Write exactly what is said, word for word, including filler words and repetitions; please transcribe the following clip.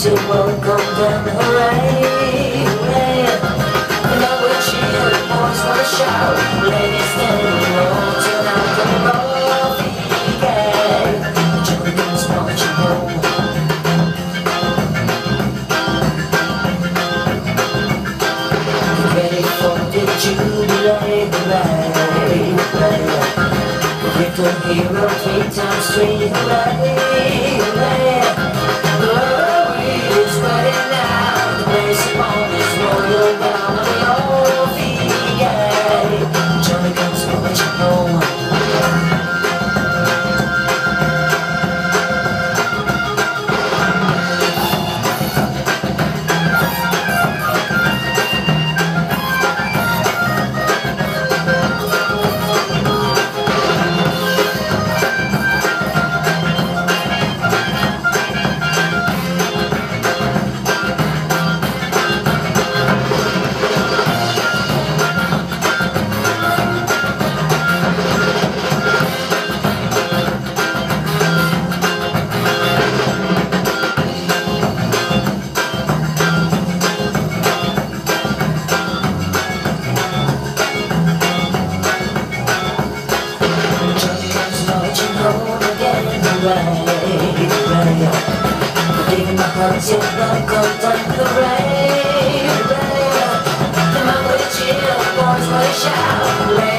till world come down, hooray, hooray. And I will cheer, the boys wanna shout, ladies standing alone, turn out the coffee gang. Johnny comes marching home. Get ready for the jubilee, hooray, hooray. Little hero, three times three, hooray, hooray. Glory is spreading out, the place upon this royal ground of the old V A. Johnny comes marching home. Leaving my heart till the cold and the rain, rain. The man with a chill, boys will shout.